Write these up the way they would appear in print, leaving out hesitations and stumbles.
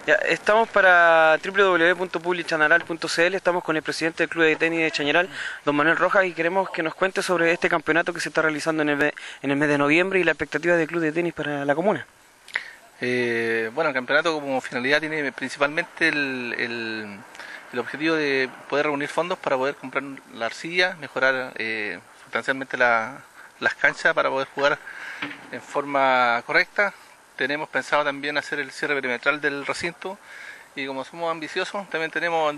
Ya, estamos para www.publichanaral.cl, estamos con el presidente del Club de Tenis de Chañaral, don Manuel Rojas, y queremos que nos cuente sobre este campeonato que se está realizando en el mes de noviembre y la expectativa del Club de Tenis para la comuna. Bueno, el campeonato como finalidad tiene principalmente el objetivo de poder reunir fondos para poder comprar la arcilla, mejorar sustancialmente las canchas para poder jugar en forma correcta. Tenemos pensado también hacer el cierre perimetral del recinto y como somos ambiciosos también tenemos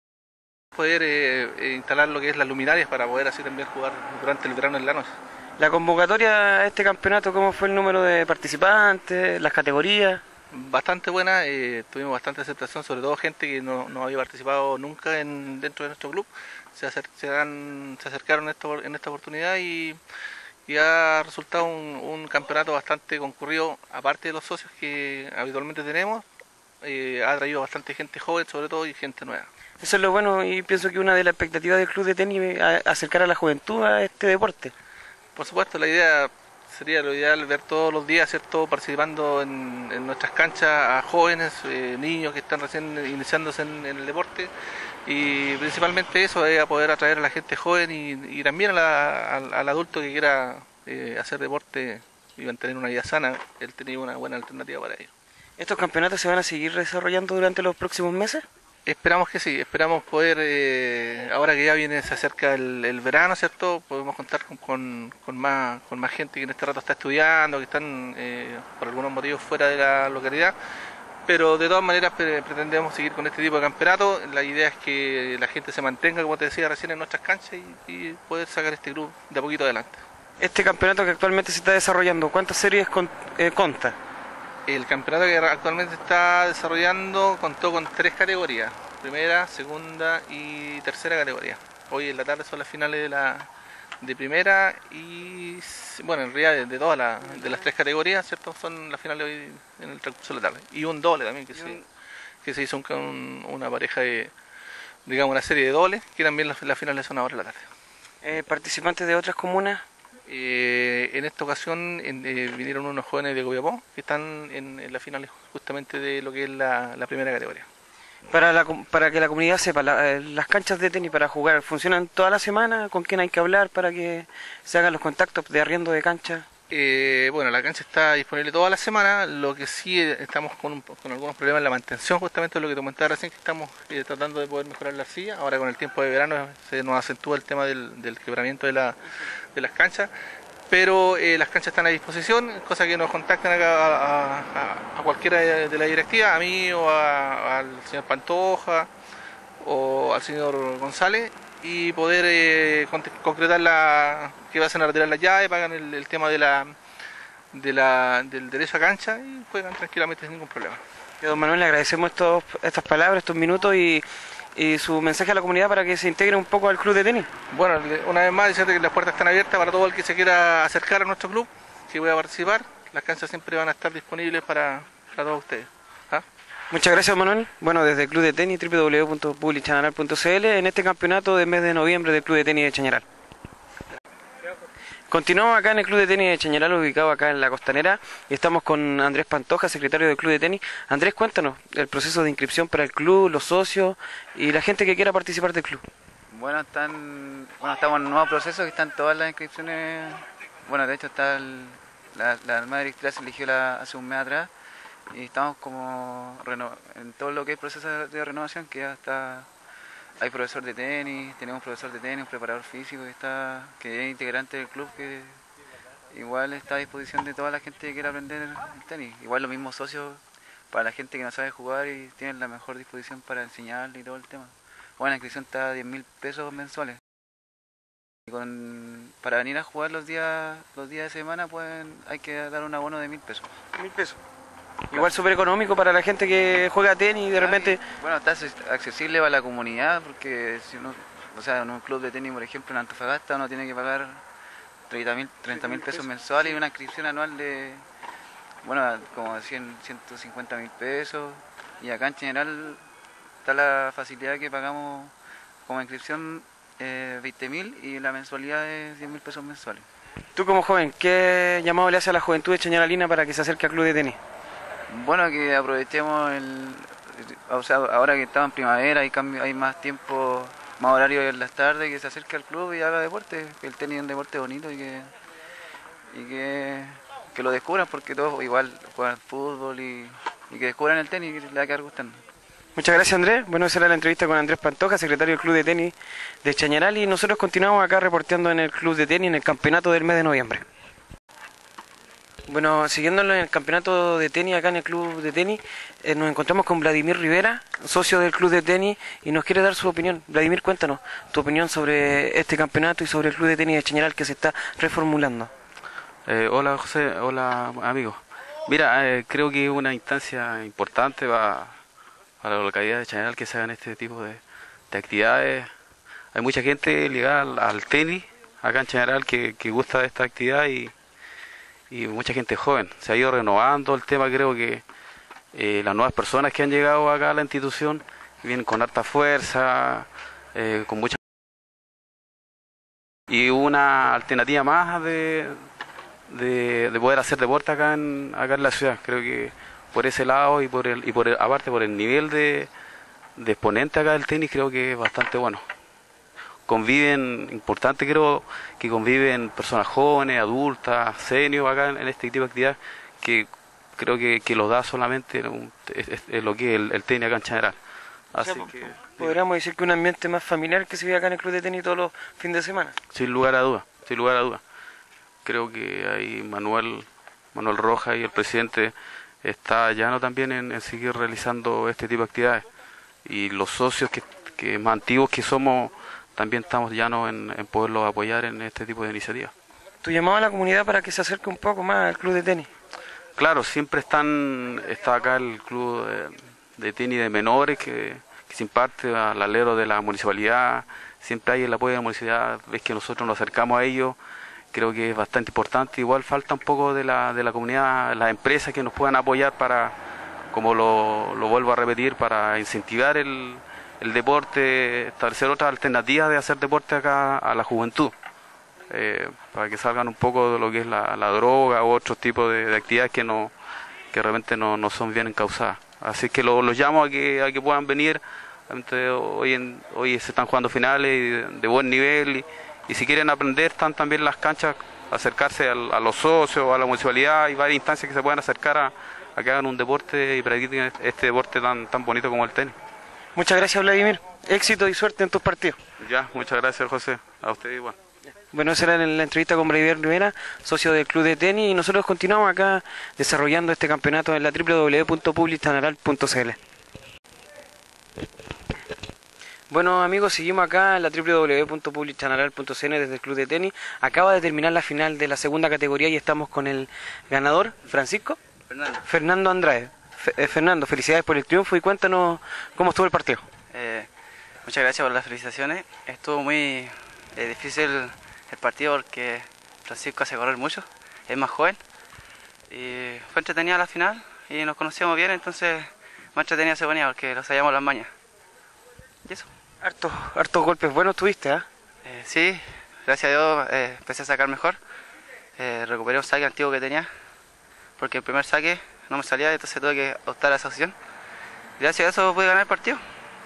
poder instalar lo que es las luminarias para poder así también jugar durante el verano en la noche. La convocatoria a este campeonato, ¿cómo fue el número de participantes, las categorías? Bastante buena, tuvimos bastante aceptación, sobre todo gente que no había participado nunca dentro de nuestro club, se acercaron en esta oportunidad y ha resultado un campeonato bastante concurrido, aparte de los socios que habitualmente tenemos, ha traído bastante gente joven sobre todo y gente nueva. Eso es lo bueno y pienso que una de las expectativas del Club de Tenis es acercar a la juventud a este deporte. Por supuesto, la idea sería lo ideal ver todos los días, ¿cierto?, participando en nuestras canchas a jóvenes, niños que están recién iniciándose en el deporte y principalmente eso es a poder atraer a la gente joven y también al adulto que quiera hacer deporte y mantener una vida sana, él tenía una buena alternativa para ello. ¿Estos campeonatos se van a seguir desarrollando durante los próximos meses? Esperamos que sí, esperamos poder, ahora que ya se acerca el verano, ¿cierto? Podemos contar con más gente que en este rato está estudiando, que están por algunos motivos fuera de la localidad, pero de todas maneras pretendemos seguir con este tipo de campeonato. La idea es que la gente se mantenga, como te decía recién, en nuestras canchas y poder sacar este club de a poquito adelante. Este campeonato que actualmente se está desarrollando, ¿cuántas series consta? El campeonato que actualmente está desarrollando contó con 3 categorías, primera, segunda y tercera categoría. Hoy en la tarde son las finales de primera y, bueno, en realidad de todas las 3 categorías, ¿cierto? Son las finales hoy en el transcurso de la tarde. Y un doble también que se hizo una pareja de, digamos, una serie de dobles, que también las finales son ahora en la tarde. ¿Participantes de otras comunas? En esta ocasión vinieron unos jóvenes de Copiapó que están en las finales justamente de lo que es la primera categoría. Para que la comunidad sepa, las canchas de tenis para jugar, ¿funcionan toda la semana? ¿Con quién hay que hablar para que se hagan los contactos de arriendo de cancha? Bueno, la cancha está disponible toda la semana, lo que sí estamos con algunos problemas en la mantención, justamente lo que te comentaba recién, que estamos tratando de poder mejorar la arcilla. Ahora con el tiempo de verano se nos acentúa el tema del quebramiento de las canchas, pero las canchas están a disposición, cosa que nos contacten acá a cualquiera de la directiva, a mí o al señor Pantoja o al señor González, y poder concretar que vayan a retirar la llave, pagan el tema del derecho a cancha y juegan tranquilamente sin ningún problema. Don Manuel, le agradecemos estas palabras, estos minutos y su mensaje a la comunidad para que se integre un poco al club de tenis. Bueno, una vez más decirte que las puertas están abiertas para todo el que se quiera acercar a nuestro club, que pueda participar. Las canchas siempre van a estar disponibles para todos ustedes. Muchas gracias, Manuel. Bueno, desde el Club de Tenis, www.publichanaral.cl, en este campeonato del mes de noviembre del Club de Tenis de Chañaral. Continuamos acá en el Club de Tenis de Chañaral, ubicado acá en la Costanera, y estamos con Andrés Pantoja, secretario del Club de Tenis. Andrés, cuéntanos el proceso de inscripción para el club, los socios y la gente que quiera participar del club. Bueno, estamos en un nuevo proceso que están todas las inscripciones. Bueno, de hecho está la nueva directiva se eligió hace un mes atrás y estamos como en todo lo que es proceso de renovación, que ya está. Hay profesor de tenis, tenemos un profesor de tenis, un preparador físico que es integrante del club, que igual está a disposición de toda la gente que quiera aprender el tenis. Igual los mismos socios para la gente que no sabe jugar y tienen la mejor disposición para enseñarle y todo el tema. Bueno, la inscripción está a 10.000 pesos mensuales. Y para venir a jugar los días de semana hay que dar un abono de 1.000 pesos. 1.000 pesos. Igual súper económico para la gente que juega tenis y de repente... Bueno, está accesible para la comunidad, porque si uno, en un club de tenis, por ejemplo, en Antofagasta, uno tiene que pagar 30.000 pesos mensuales y una inscripción anual de, como 150.000 pesos. Y acá en general está la facilidad que pagamos como inscripción 20.000 y la mensualidad es 10.000 pesos mensuales. Tú como joven, ¿qué llamado le hace a la juventud de chañaralina para que se acerque al club de tenis? Bueno, que aprovechemos O sea, ahora que estamos en primavera hay más tiempo, más horario en las tardes, que se acerque al club y haga deporte, que el tenis es un deporte bonito que lo descubran, porque todos igual juegan fútbol y que descubran el tenis y les va a quedar gustando. Muchas gracias, Andrés. Bueno, esa era la entrevista con Andrés Pantoja, secretario del Club de Tenis de Chañaral, y nosotros continuamos acá reporteando en el Club de Tenis en el campeonato del mes de noviembre. Bueno, siguiéndolo en el campeonato de tenis acá en el Club de Tenis, nos encontramos con Vladimir Rivera, socio del Club de Tenis, y nos quiere dar su opinión. Vladimir, cuéntanos tu opinión sobre este campeonato y sobre el Club de Tenis de Chañaral que se está reformulando. Hola José, hola amigos. Mira, creo que es una instancia importante para la localidad de Chañaral que se hagan este tipo de actividades. Hay mucha gente ligada al tenis acá en Chañaral que gusta de esta actividad y mucha gente joven. Se ha ido renovando el tema, creo que las nuevas personas que han llegado acá a la institución vienen con harta fuerza, con mucha... Y una alternativa más de poder hacer deporte acá en la ciudad. Creo que por ese lado y aparte por el nivel de exponente acá del tenis, creo que es bastante bueno. Conviven, importante creo que conviven personas jóvenes, adultas, seniors acá en este tipo de actividad que creo que los da solamente es lo que es el tenis acá en Chañaral. Así que podríamos decir que un ambiente más familiar que se vive acá en el Club de Tenis todos los fines de semana. Sin lugar a dudas, sin lugar a dudas. Creo que ahí Manuel Rojas y el presidente está llano también en seguir realizando este tipo de actividades. Y los socios que más antiguos que somos, también estamos llanos en poderlos apoyar en este tipo de iniciativas. ¿Tu llamado a la comunidad para que se acerque un poco más al Club de Tenis? Claro, siempre está acá el Club de Tenis de menores que se imparte al alero de la municipalidad. Siempre hay el apoyo de la municipalidad, ves que nosotros nos acercamos a ellos. Creo que es bastante importante. Igual falta un poco de la comunidad, las empresas que nos puedan apoyar para, como lo vuelvo a repetir, para incentivar el deporte, establecer otras alternativas de hacer deporte acá a la juventud, para que salgan un poco de lo que es la droga u otros tipos de actividades que realmente no son bien encausadas. Así que los llamo a que puedan venir. Hoy se están jugando finales de buen nivel y si quieren aprender, están también las canchas, acercarse a los socios, a la municipalidad y varias instancias que se puedan acercar a que hagan un deporte y practiquen este deporte tan bonito como el tenis. Muchas gracias, Vladimir. Éxito y suerte en tus partidos. Ya, muchas gracias, José. A usted igual. Bueno, esa era la entrevista con Vladimir Rivera, socio del Club de Tenis, y nosotros continuamos acá desarrollando este campeonato en la www.publichañaral.cl. Bueno amigos, seguimos acá en la www.publichañaral.cl desde el Club de Tenis. Acaba de terminar la final de la segunda categoría y estamos con el ganador, Fernando Andrade. Fernando, felicidades por el triunfo y cuéntanos cómo estuvo el partido. Muchas gracias por las felicitaciones. Estuvo muy difícil el partido porque Francisco hace correr mucho, es más joven y fue entretenida la final y nos conocíamos bien, entonces más entretenida se ponía porque lo sabíamos las mañas. Y eso. Hartos golpes buenos tuviste, ¿eh? Sí, gracias a Dios empecé a sacar mejor. Recuperé un saque antiguo que tenía porque el primer saque no me salía, entonces tuve que optar a esa opción. Gracias a eso pude ganar el partido.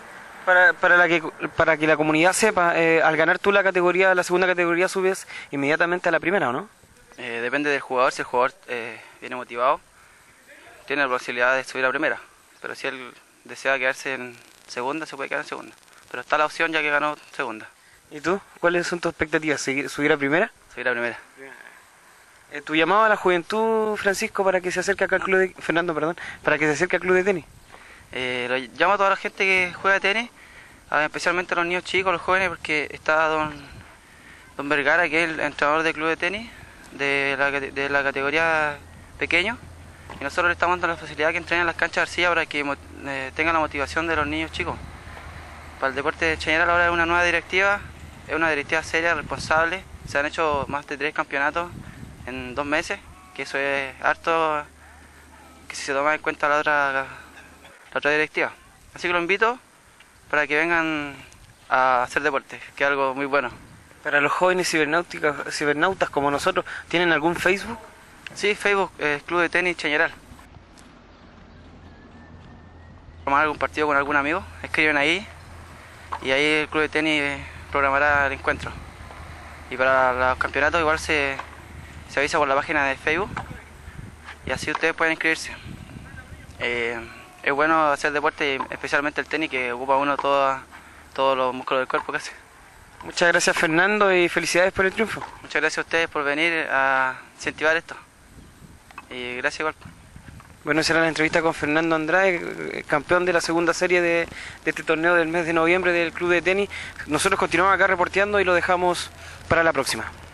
Para que la comunidad sepa, al ganar tú la segunda categoría subes inmediatamente a la primera, ¿o no? Depende del jugador, si el jugador viene motivado, tiene la posibilidad de subir a primera, pero si él desea quedarse en segunda, se puede quedar en segunda, pero está la opción ya que ganó segunda. ¿Y tú? ¿Cuáles son tus expectativas? ¿Subir a primera? Subir a primera. ¿Tu llamado a la juventud, Francisco, para que se acerque acá al club de... Fernando, perdón, para que se acerque al club de tenis? Lo llamo a toda la gente que juega tenis, especialmente a los niños chicos, los jóvenes, porque está don Vergara, que es el entrenador del club de tenis de la categoría pequeño, y nosotros le estamos dando la facilidad que entrenen en las canchas de arcilla para que tengan la motivación de los niños chicos. Para el deporte de Chañaral ahora es una nueva directiva, es una directiva seria, responsable. Se han hecho más de 3 campeonatos en 2 meses, que eso es harto, que si se toma en cuenta la otra directiva. Así que los invito para que vengan a hacer deporte, que es algo muy bueno. Para los jóvenes cibernautas como nosotros, ¿tienen algún Facebook? Sí, Facebook, Club de Tenis Chañaral. Tomar algún partido con algún amigo, escriben ahí y ahí el club de tenis programará el encuentro. Y para los campeonatos igual se avisa por la página de Facebook y así ustedes pueden inscribirse. Es bueno hacer deporte, especialmente el tenis, que ocupa uno todos los músculos del cuerpo casi. Muchas gracias, Fernando, y felicidades por el triunfo. Muchas gracias a ustedes por venir a incentivar esto. Y gracias igual. Bueno, será la entrevista con Fernando Andrade, campeón de la segunda serie de este torneo del mes de noviembre del Club de Tenis. Nosotros continuamos acá reporteando y lo dejamos para la próxima.